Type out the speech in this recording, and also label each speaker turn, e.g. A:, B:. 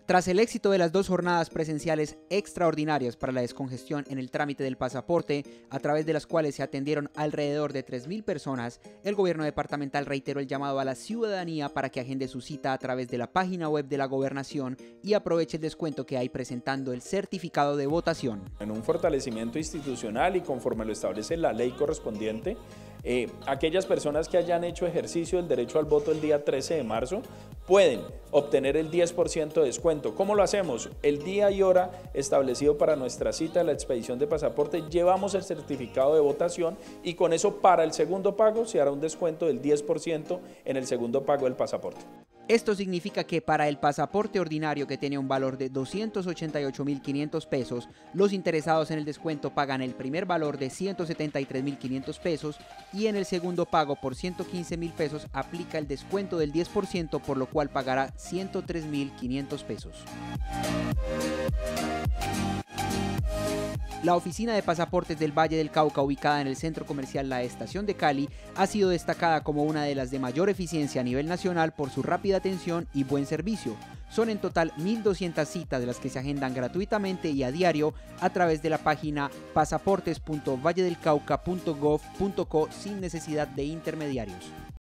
A: Tras el éxito de las 2 jornadas presenciales extraordinarias para la descongestión en el trámite del pasaporte, a través de las cuales se atendieron alrededor de 3.000 personas, el gobierno departamental reiteró el llamado a la ciudadanía para que agende su cita a través de la página web de la gobernación y aproveche el descuento que hay presentando el certificado de votación.
B: En un fortalecimiento institucional y conforme lo establece la ley correspondiente, aquellas personas que hayan hecho ejercicio del derecho al voto el día 13 de marzo pueden obtener el 10% de descuento. ¿Cómo lo hacemos? El día y hora establecido para nuestra cita de la expedición de pasaporte, llevamos el certificado de votación y con eso para el segundo pago se hará un descuento del 10% en el segundo pago del pasaporte.
A: Esto significa que para el pasaporte ordinario, que tiene un valor de 288.500 pesos, los interesados en el descuento pagan el primer valor de 173.500 pesos y en el segundo pago por 115.000 pesos aplica el descuento del 10%, por lo cual pagará 103.500 pesos. La oficina de pasaportes del Valle del Cauca, ubicada en el centro comercial La Estación de Cali, ha sido destacada como una de las de mayor eficiencia a nivel nacional por su rápida atención y buen servicio. Son en total 1.200 citas de las que se agendan gratuitamente y a diario a través de la página pasaportes.valledelcauca.gov.co sin necesidad de intermediarios.